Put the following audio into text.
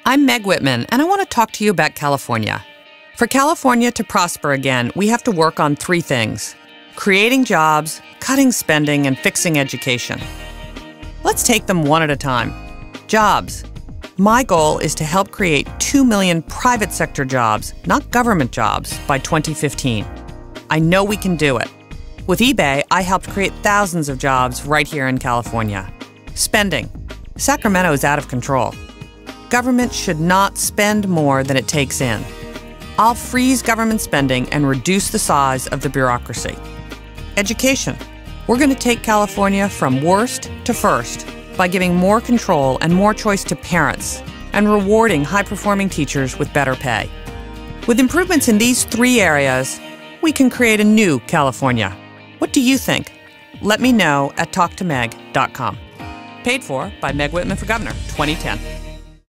I'm Meg Whitman, and I want to talk to you about California. For California to prosper again, we have to work on three things: creating jobs, cutting spending, and fixing education. Let's take them one at a time. Jobs. My goal is to help create 2 million private sector jobs, not government jobs, by 2015. I know we can do it. With eBay, I helped create thousands of jobs right here in California. Spending. Sacramento is out of control. Government should not spend more than it takes in. I'll freeze government spending and reduce the size of the bureaucracy. Education. We're going to take California from worst to first by giving more control and more choice to parents and rewarding high-performing teachers with better pay. With improvements in these three areas, we can create a new California. What do you think? Let me know at talktomeg.com. Paid for by Meg Whitman for Governor, 2010.